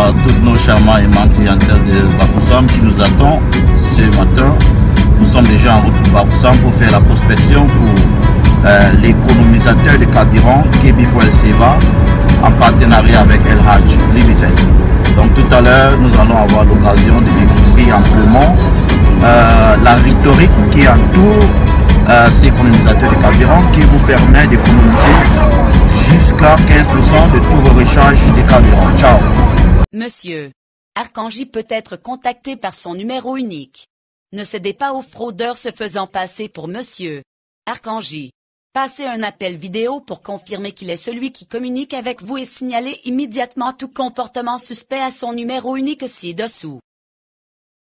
à toutes nos charmants et aimants clientèle de Bafoussam qui nous attend ce matin. Nous sommes déjà en route pour Bafoussam pour faire la prospection pour l'économisateur de carburant Kebi Fuel Seva en partenariat avec El Hadj Limited. Donc tout à l'heure, nous allons avoir l'occasion de découvrir amplement la rhétorique qui entoure ces économisateurs de carburant qui vous permet d'économiser jusqu'à 15% de tous vos recharges de carburant. Ciao. Monsieur, Archangie peut être contacté par son numéro unique. Ne cédez pas aux fraudeurs se faisant passer pour Monsieur Archangie. Passez un appel vidéo pour confirmer qu'il est celui qui communique avec vous et signalez immédiatement tout comportement suspect à son numéro unique ci-dessous.